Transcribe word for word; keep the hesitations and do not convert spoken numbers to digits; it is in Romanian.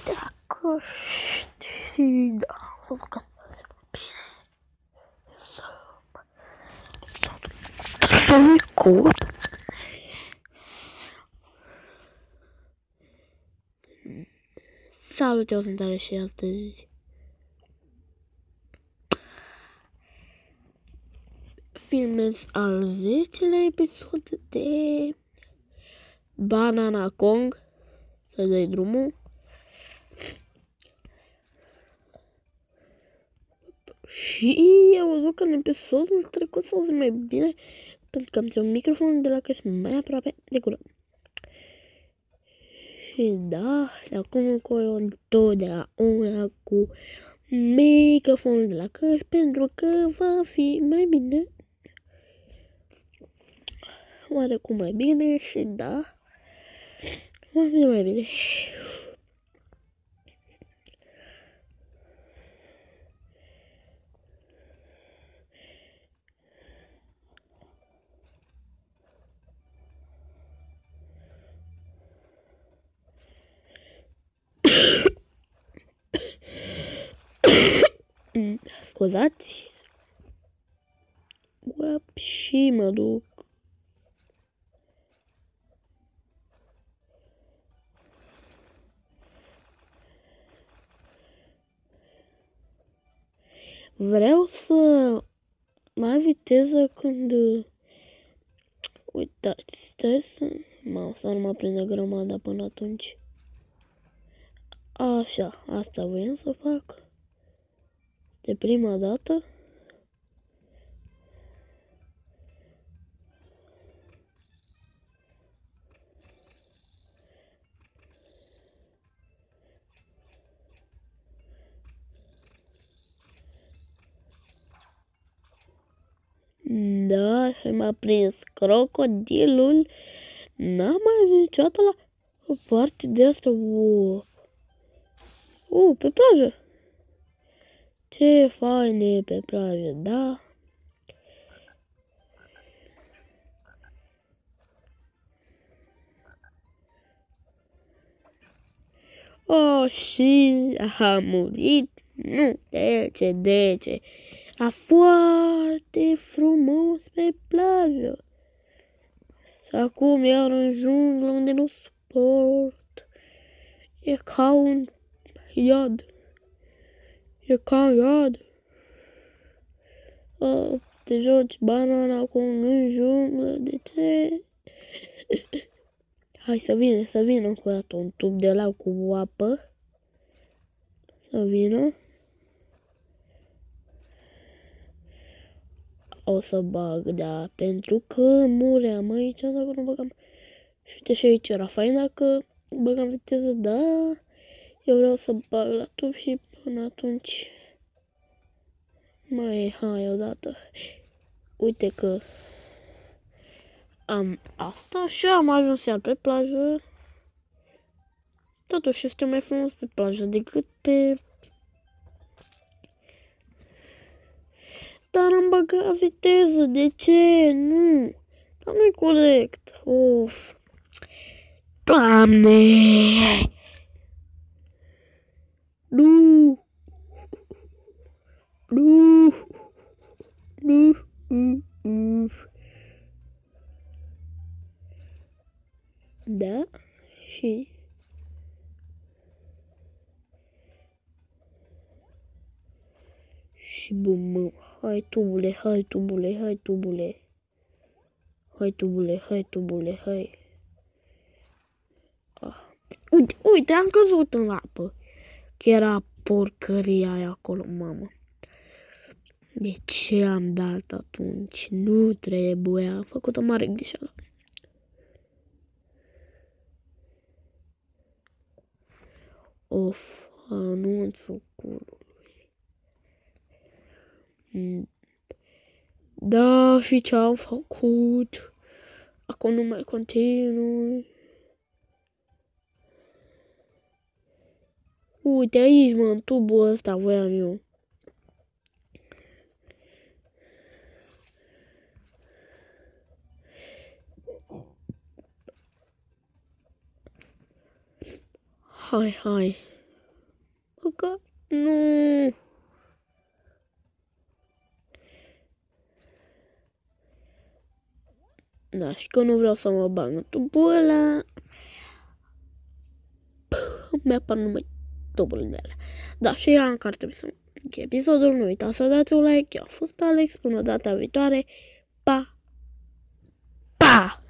Dacă știi, da, o fac bine. Să-mi cod. Salut, eu sunt Ale și astăzi filmez al zecelea episod de Banana Kong. Să dai drumul. Și am văzut că în episodul trecut s-a auzit mai bine pentru că am ținut un microfon de la care sunt mai aproape de gură. Și da, de acum încolo întotdeauna cu microfonul de la căști pentru că va fi mai bine. Oarecum mai bine și da, va fi mai bine. Scuzați. Uap, și mă duc. Vreau să mai viteză când... Uitați, stai să... Mă, să nu mă prindă grămada până atunci. Așa, asta voiam să fac. De prima dată. Da, și m-a prins crocodilul. N-am mai zis niciodată la o parte de asta. Wow. Uh, pe plajă. Ce fain e pe plajă, da? Oh, și a murit. Nu, de ce, de ce? A foarte frumos pe plajă. Și acum iar în junglă unde nu suport. E ca un iad. E ca un iad. Oh, te joci banana cu în junglă, de ce? Hai să vină, să vină încă o dată un tub de lau cu apă. Să vină. O să bag, da, pentru că muream aici dacă nu băgam. Și uite și aici era fain dacă băgam viteză, da. Eu vreau să bag la tub și până atunci mai hai odată. Uite că am asta și am ajuns iar pe plajă. Totuși este mai frumos pe plajă decât pe... Dar am băgat viteză, de ce? Nu, dar nu-i corect. Of. Doamne! Nu! Nu! Nu! Nu! Da? Și... Și bum, hai tubule, hai tubule, hai tubule. Hai tubule, hai tubule, hai. Ah. Uite, uite, am căzut în apă. Că era porcăria aia acolo, mamă. De ce am dat atunci? Nu trebuie, am făcut o mare greșeală. Of, anunțul curului. Da, și ce am făcut? Acum nu mai continui. Uite aici, mă, în tubul ăsta voiam eu. Hai, hai. că nu. Da, și că nu vreau să mă bag în tubul ăla. Mi-apar numai tuburile de alea. Da, și eu că ar trebui să închei episodul. Nu uitați să dați un like. Eu am fost Alex. Până data viitoare. Pa! Pa!